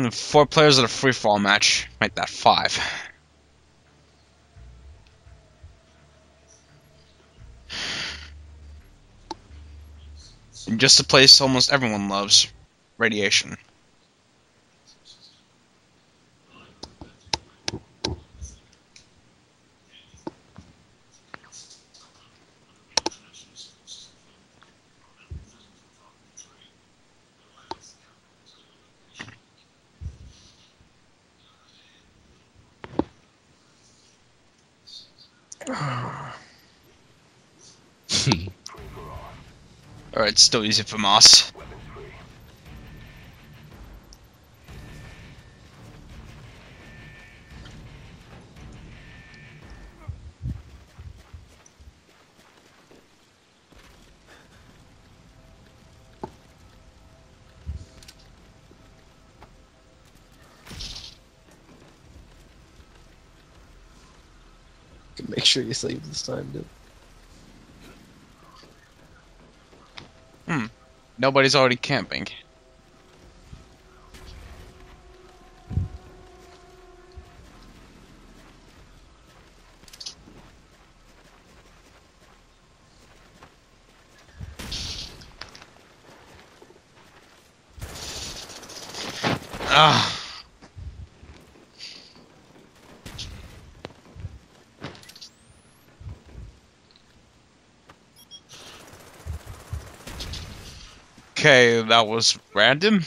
Only 4 players at a free-for-all match. Make that 5. And just a place almost everyone loves. Radiation. Alright, it's still easy for Moss. Make sure you save this time, dude. Nobody's already camping. Ah. Okay, that was random.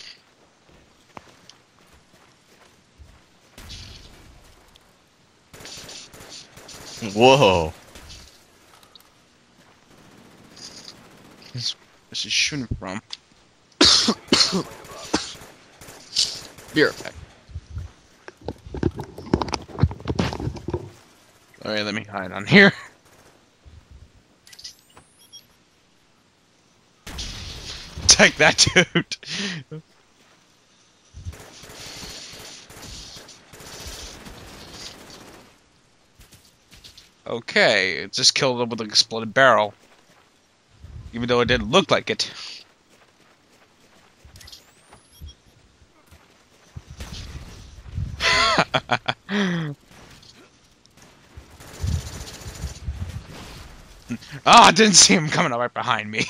Whoa. This is shooting from. Here. Alright, let me hide on here. Take that, dude. Okay, it just killed him with an exploded barrel. Even though it didn't look like it. Ah, I didn't see him coming up right behind me.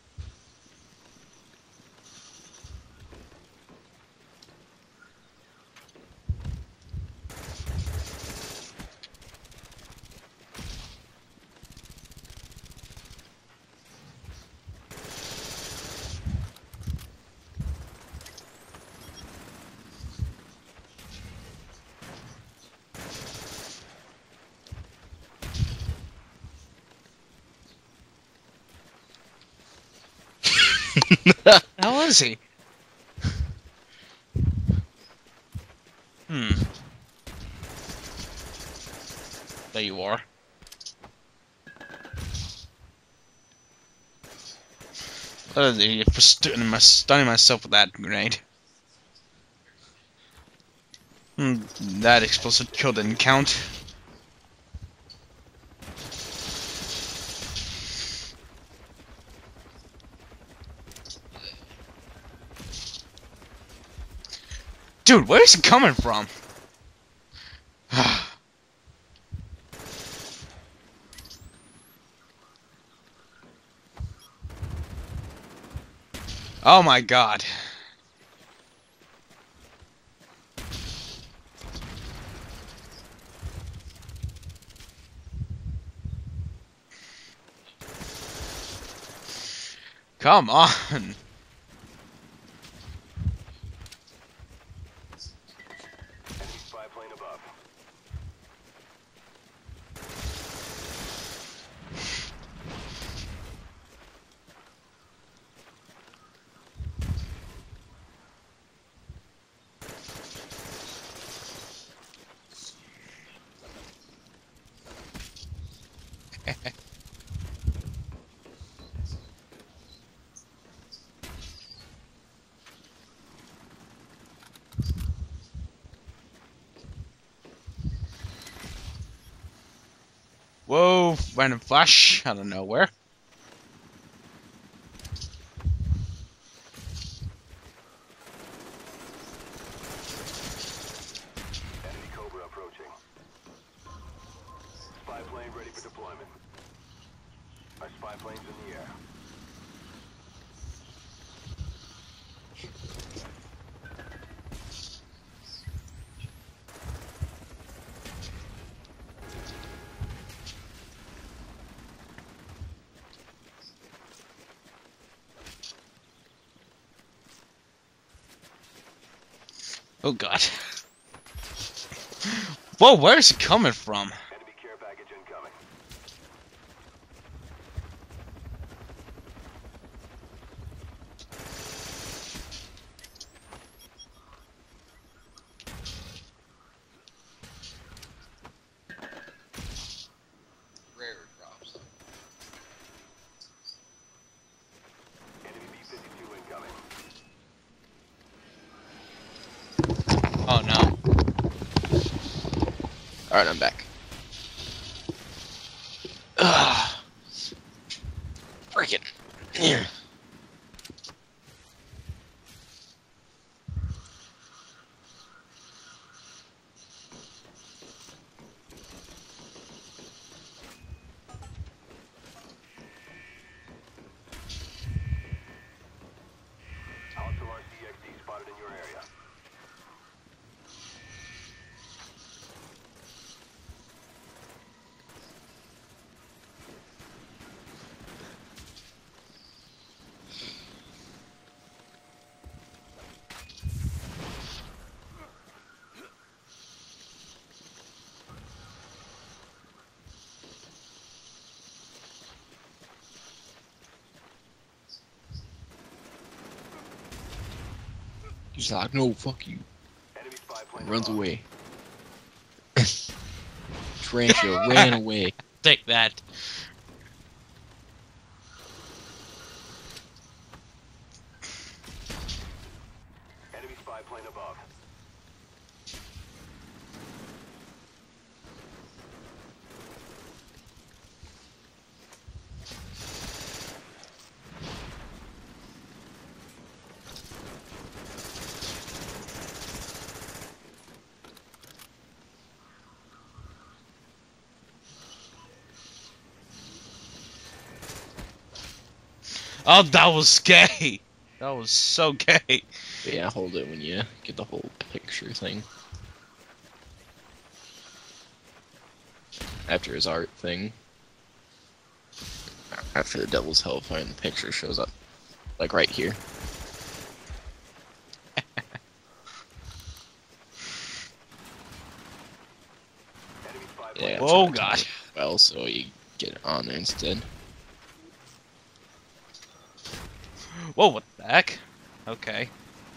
How is he? There you are. What an idiot for stunning myself with that grenade. That explosive kill didn't count. Dude, where is he coming from? Oh my god. Come on. Spy plane above. Whoa, random flash out of nowhere. spy planes in the air. Oh god. Whoa, where's it coming from? Enemy care package incoming. Rare drops. Enemy B-52 incoming. Oh no. Alright, I'm back. Ugh. Freaking. Yeah. Hostile RCXD spotted in your area. He's like, no, fuck you. Enemy spy plane Runs above. away. Tarantula ran away. Take that. Enemy spy plane above. Oh, that was gay. That was so gay. But yeah, hold it when you get the whole picture thing. After his art thing. After the Devil's Hellfire, the picture shows up. Like right here. Enemy spy plane. Yeah, Oh, I'm trying to God. do it well, so you get it on there instead. Whoa, what the heck? Okay.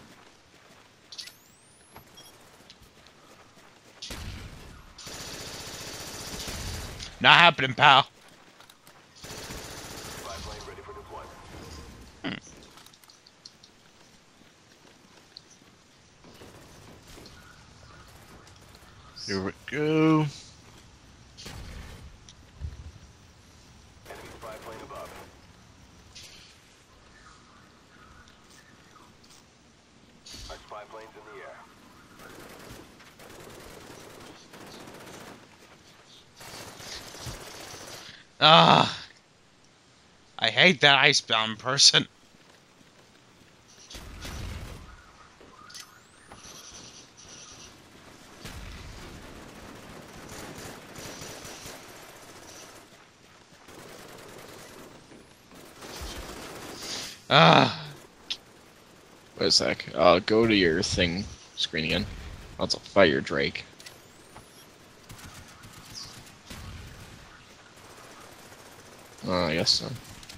Not happening, pal. Spy plane ready for deployment. Here we go. Enemy spy plane above. Our spy plane's in the air. Ah. I hate that icebound person. Ah. Wait a sec. Go to your thing screen again. That's a fire Drake. I guess so.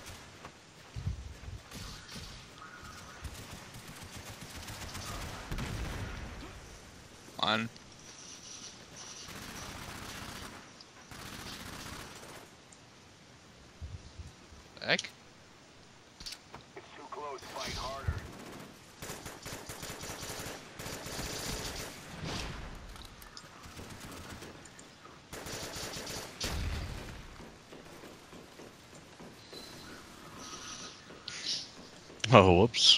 On. Heck? It's too close. Fight harder. Oh, whoops.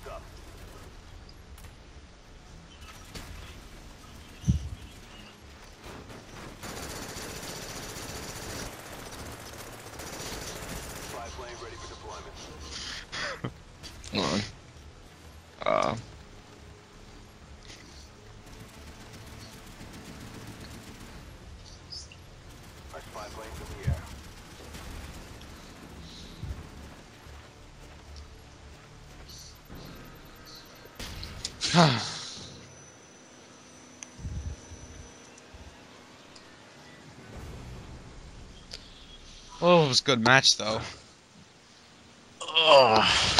Heads up. Spy plane ready for deployment. Hold on. Our spy plane's in the air. Oh, it was a good match though. Oh.